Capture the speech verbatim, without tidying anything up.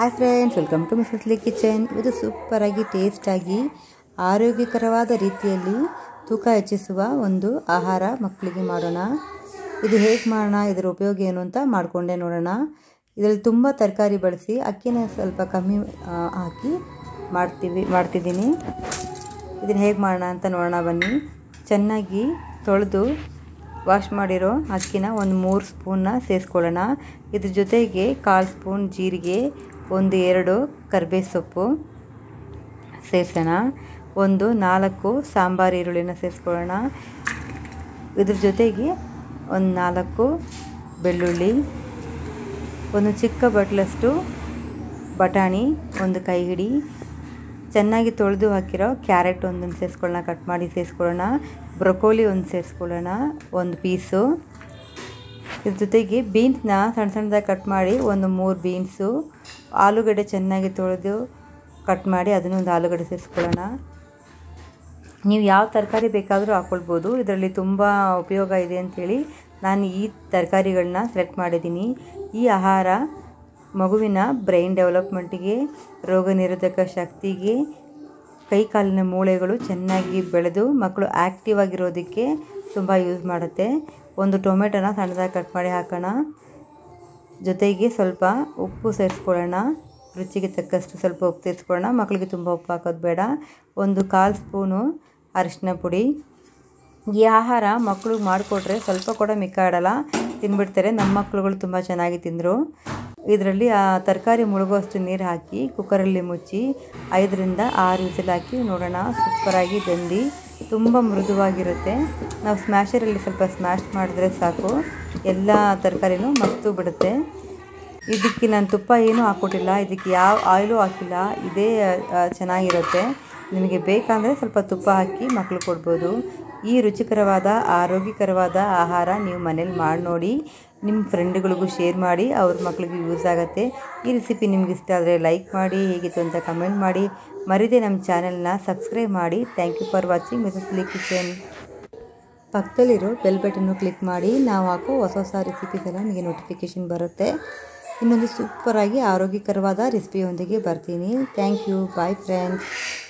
Hi friends, welcome to Mrs Li kitchen. ಇದು ಸೂಪರಾಗಿ ಟೇಸ್ಟಾಗಿ ಆರೋಗ್ಯಕರವಾದ ರೀತಿಯಲ್ಲಿ ತೂಕ ಹೆಚ್ಚಿಸುವ ಒಂದು ಆಹಾರ ಮಕ್ಕಳಿಗೆ ಮಾಡೋಣ. ಇದು ಹೇಗೆ ಮಾಡೋಣ, ಇದರ ಉಪಯೋಗ ಏನು ಅಂತ ಮಾಡಿಕೊಂಡೆ ನೋಡೋಣ. ಇದರಲ್ಲಿ ತುಂಬ ತರಕಾರಿ ಬಳಸಿ ಅಕ್ಕಿನ ಸ್ವಲ್ಪ ಕಮ್ಮಿ ಹಾಕಿ ಮಾಡ್ತೀವಿ ಮಾಡ್ತಿದ್ದೀನಿ. ಇದನ್ನು ಹೇಗೆ ಮಾಡೋಣ ಅಂತ ನೋಡೋಣ ಬನ್ನಿ. ಚೆನ್ನಾಗಿ ತೊಳೆದು ವಾಶ್ ಮಾಡಿರೋ ಅಕ್ಕಿನ ಒಂದು ಮೂರು ಸ್ಪೂನ್ನ ಸೇರಿಸ್ಕೊಳ್ಳೋಣ. ಇದ್ರ ಜೊತೆಗೆ ಕಾಲು ಸ್ಪೂನ್ ಜೀರಿಗೆ, ಒಂದು ಎರಡು ಕರಿಬೇವು ಸೊಪ್ಪು ಸೇರಿಸೋಣ. ಒಂದು ನಾಲ್ಕು ಸಾಂಬಾರು ಈರುಳ್ಳಿನ ಸೇರಿಸ್ಕೊಳ್ಳೋಣ. ಇದ್ರ ಜೊತೆಗೆ ಒಂದು ನಾಲ್ಕು ಬೆಳ್ಳುಳ್ಳಿ, ಒಂದು ಚಿಕ್ಕ ಬಟ್ಲಷ್ಟು ಬಟಾಣಿ ಒಂದು ಕೈ ಹಿಡಿ, ಚೆನ್ನಾಗಿ ತೊಳೆದು ಹಾಕಿರೋ ಕ್ಯಾರೆಟ್ ಒಂದನ್ನು ಸೇರಿಸ್ಕೊಳ್ಳೋಣ, ಕಟ್ ಮಾಡಿ ಸೇರಿಸ್ಕೊಳ್ಳೋಣ. ಬ್ರೊಕೋಲಿ ಒಂದು ಸೇರಿಸ್ಕೊಳ್ಳೋಣ, ಒಂದು ಪೀಸು. ಇದ್ರ ಜೊತೆಗೆ ಬೀನ್ಸ್ನ ಸಣ್ಣ ಸಣ್ಣದಾಗಿ ಕಟ್ ಮಾಡಿ ಒಂದು ಮೂರು ಬೀನ್ಸು, ಆಲೂಗಡ್ಡೆ ಚೆನ್ನಾಗಿ ತೊಳೆದು ಕಟ್ ಮಾಡಿ ಅದನ್ನು ಒಂದು ಆಲೂಗಡ್ಡೆ ಸೇರಿಸ್ಕೊಳ್ಳೋಣ. ನೀವು ಯಾವ ತರಕಾರಿ ಬೇಕಾದರೂ ಹಾಕ್ಕೊಳ್ಬೋದು. ಇದರಲ್ಲಿ ತುಂಬ ಉಪಯೋಗ ಇದೆ ಅಂಥೇಳಿ ನಾನು ಈ ತರಕಾರಿಗಳನ್ನ ಸೆಲೆಕ್ಟ್ ಮಾಡಿದ್ದೀನಿ. ಈ ಆಹಾರ ಮಗುವಿನ ಬ್ರೈನ್ ಡೆವಲಪ್ಮೆಂಟಿಗೆ, ರೋಗ ನಿರೋಧಕ ಶಕ್ತಿಗೆ, ಕೈ ಕಾಲಿನ ಮೂಳೆಗಳು ಚೆನ್ನಾಗಿ ಬೆಳೆದು ಮಕ್ಕಳು ಆ್ಯಕ್ಟಿವ್ ಆಗಿರೋದಕ್ಕೆ ತುಂಬ ಯೂಸ್ ಮಾಡುತ್ತೆ. ಒಂದು ಟೊಮೆಟೊನ ಸಣ್ಣದಾಗಿ ಕಟ್ ಮಾಡಿ ಹಾಕೋಣ. ಜೊತೆಗೆ ಸ್ವಲ್ಪ ಉಪ್ಪು ಸೇರಿಸ್ಕೊಳ್ಳೋಣ. ರುಚಿಗೆ ತಕ್ಕಷ್ಟು ಸ್ವಲ್ಪ ಉಪ್ಪು ಸೇರಿಸ್ಕೊಳ್ಳೋಣ. ಮಕ್ಕಳಿಗೆ ತುಂಬ ಉಪ್ಪು ಹಾಕೋದು ಬೇಡ. ಒಂದು ಕಾಲು ಸ್ಪೂನು ಅರಿಶಿನ ಪುಡಿ. ಈ ಆಹಾರ ಮಕ್ಕಳಿಗೆ ಮಾಡಿಕೊಟ್ರೆ ಸ್ವಲ್ಪ ಕೂಡ ಮಿಕ್ಕಾಡಲ್ಲ, ತಿಂದ್ಬಿಡ್ತಾರೆ. ನಮ್ಮ ಮಕ್ಕಳುಗಳು ತುಂಬ ಚೆನ್ನಾಗಿ ತಿಂದರು. ಇದರಲ್ಲಿ ಆ ತರಕಾರಿ ಮುಳುಗುವಷ್ಟು ನೀರು ಹಾಕಿ ಕುಕ್ಕರಲ್ಲಿ ಮುಚ್ಚಿ ಐದರಿಂದ ಆರು ವಿಸಿಲ್ ಹಾಕಿ ನೋಡೋಣ. ಸೂಪರಾಗಿ ಬೆಂದು ತುಂಬ ಮೃದುವಾಗಿರುತ್ತೆ. ನಾವು ಸ್ಮ್ಯಾಶರಲ್ಲಿ ಸ್ವಲ್ಪ ಸ್ಮ್ಯಾಶ್ ಮಾಡಿದ್ರೆ ಸಾಕು, ಎಲ್ಲ ತರಕಾರಿನೂ ಮಸ್ತು ಬಿಡುತ್ತೆ. ಇದಕ್ಕೆ ನಾನು ತುಪ್ಪ ಏನೂ ಹಾಕ್ಕೊಟ್ಟಿಲ್ಲ, ಇದಕ್ಕೆ ಯಾವ ಆಯಿಲು ಹಾಕಿಲ್ಲ. ಇದೇ ಚೆನ್ನಾಗಿರುತ್ತೆ. ನಿಮಗೆ ಬೇಕಂದರೆ ಸ್ವಲ್ಪ ತುಪ್ಪ ಹಾಕಿ ಮಕ್ಕಳು ಕೊಡ್ಬೋದು. ಈ ರುಚಿಕರವಾದ ಆರೋಗ್ಯಕರವಾದ ಆಹಾರ ನೀವು ಮನೇಲಿ ಮಾಡಿ ನೋಡಿ. ನಿಮ್ಮ ಫ್ರೆಂಡ್ಗಳಿಗೂ ಶೇರ್ ಮಾಡಿ, ಅವ್ರ ಮಕ್ಕಳಿಗೂ ಯೂಸ್ ಆಗುತ್ತೆ. ಈ ರೆಸಿಪಿ ನಿಮ್ಗೆ ಇಷ್ಟ ಆದರೆ ಲೈಕ್ ಮಾಡಿ, ಹೇಗಿತ್ತು ಅಂತ ಕಮೆಂಟ್ ಮಾಡಿ. ಮರಿದೇ ನಮ್ಮ ಚಾನೆಲ್ನ ಸಬ್ಸ್ಕ್ರೈಬ್ ಮಾಡಿ. Thank you for watching Mrs Li kitchen. ಪಕ್ಕದಲ್ಲಿರೋ ಬೆಲ್ ಬಟನ್ನು ಕ್ಲಿಕ್ ಮಾಡಿ. ನಾವು ಹಾಕೋ ಹೊಸ ಹೊಸ ರೆಸಿಪೀಸ್ ಎಲ್ಲ ನಿಮಗೆ ನೋಟಿಫಿಕೇಷನ್ ಬರುತ್ತೆ. ಇನ್ನೊಂದು ಸೂಪರಾಗಿ ಆರೋಗ್ಯಕರವಾದ ರೆಸಿಪಿಯೊಂದಿಗೆ ಬರ್ತೀನಿ. Thank you. Bye friends.